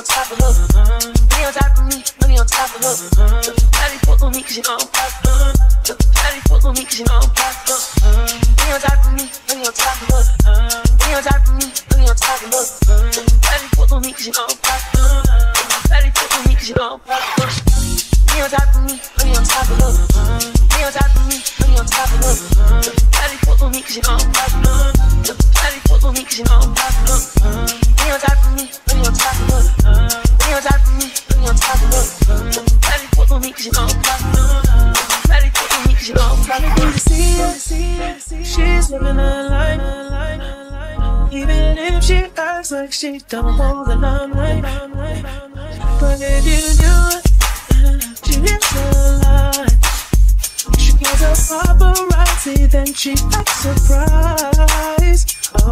top of her. Be on top of me, let me on top of her. Daddy fuck on me cause you know I'm popular. Daddy fuck on me cause you know I'm popular. Be on top of me, let me on top of her. Be on top of me, let me on top of her. Daddy fuck on me cause you know I'm popular. Daddy fuck on me cause you know I'm popular. Be on top of me, let me on top of her. Be on top of me, let me on top of her. Daddy fuck on me cause you know I'm popular. Daddy fuck on me cause you know I'm popular. Be on top of me, let me on top of her. Be on top of me, let me on top of her. Daddy fuck on me cause you know I'm popular. Daddy fuck on me cause you know I'm popular. She's living her life, even if she acts like she don't hold the limelight. But if you do it, she lives her life. She gets a paparazzi, then she acts surprised.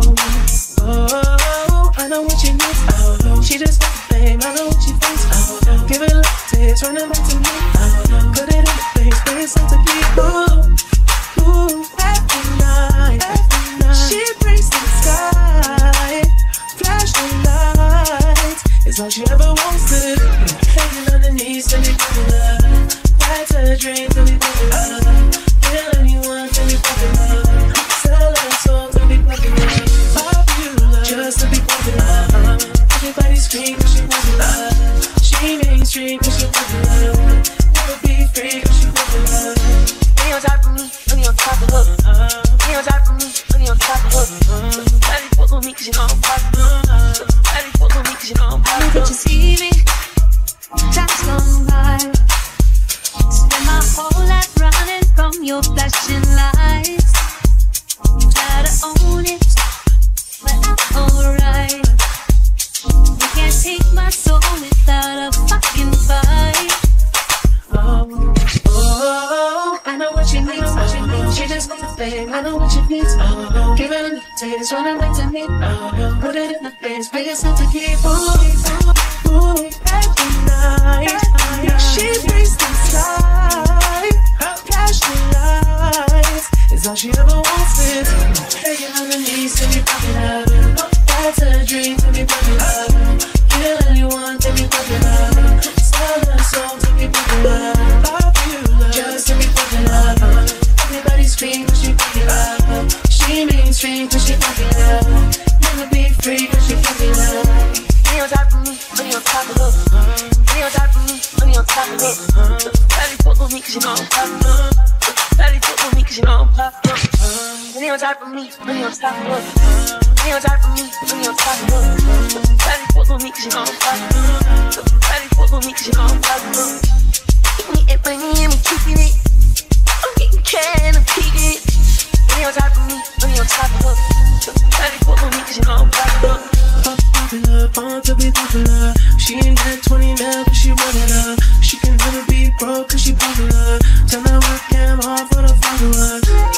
Oh, I know what she needs. Oh, she just got the fame. I know what she thinks. Oh, give it a little taste, running back to me. Put it in the face, but it's not to be. Ooh, every night, she breaks the sky. Flashing lights is all she ever wants to do. Hanging on the knees to be popular. That's her dream to be popular. Kill anyone to be popular. Sell her soul to be popular. Popular, just to be popular. Everybody scream cause she popular. She mainstream cause she popular. Never be free cause she popular. Be on top of me, let me on top of her. Be on top of me, let me on top of her. Daddy fuck on me cause you know I'm popular. Daddy fuck on me cause you know I'm popular. Did you see me? Time's gone by. Spend my whole life running from your flashing lights. Try to own it, but I'm alright. You can't take my soul without a fucking fight. Oh, I know what she needs. She just wants the fame. I know what she needs. Give it a little taste, running back to me. Put it in the face, bring it to keep. Ooh, every night she breaks the sky. Flashing lights is all she ever wants to do. Begging on her knees to be popular. That's her dream to be popular. Kill anyone to be popular. Sell her soul to be popular. Just to be popular. Everybody scream cause she popular. She mainstream cause she popular. Never be free cause she popular. Be on top of me, let me on top of her. Be on top of me, let me on top of her. Daddy fuck on me cause you know I'm popular. Daddy fuck on me cause you know I'm popular. Be on top of me, let me on top of her. Be on top of me, let me on top of her. Daddy fuck on me cause you know I'm popular. Daddy fuck on me cause you know I'm popular. Give me it, bring me in, I'm keeping it. I'm getting can, I'm keeping it. Be on top of me, let me on top of her. Daddy fuck on me cause you know I'm popular. Popular, born to be popular. She ain't got 20 mil cause she wanted her. She can never be broke cause she popular. Turn that webcam off for the followers.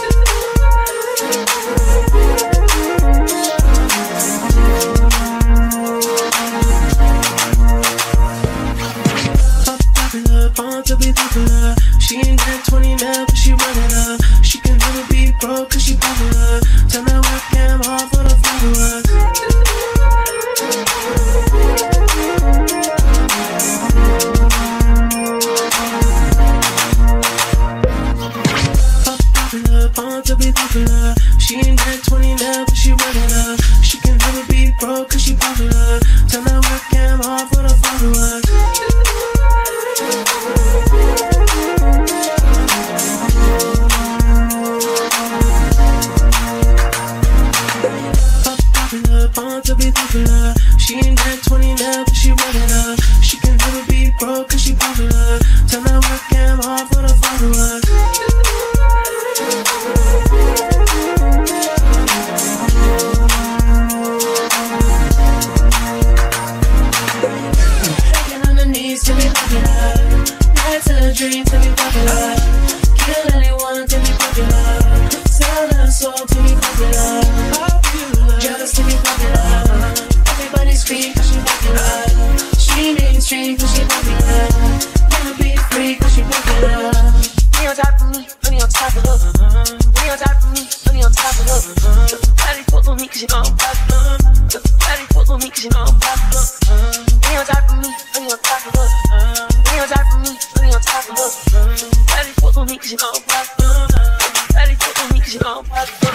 Popular, born to be popular. She ain't got 20 mil cause she wanted her. She can never be broke cause she popular. Turn that webcam off for the followers. Born to be popular. She ain't got 20 mil but she wanted her. She can never be broke cause she popular. Turn that webcam off for the followers. Popular, born to be popular. She ain't got 20 mil but she wanted her. She can never be broke cause she popular. Turn that webcam off for the followers. To be popular, that's a dream to be popular. Kill anyone to be popular. Sell her soul to be popular. Just to be popular. Everybody scream cause she popular. She mainstream cause she popular. Never be free cause she popular. Be on top of me, let me on top of her. Be on top of me, let me on top of her. Daddy fuck on me cause you know I'm popular. Daddy fuck on me cause you know I'm popular. Be on top of me. cause you know I'm pop. Daddy fuck with me cause you know I'm pop.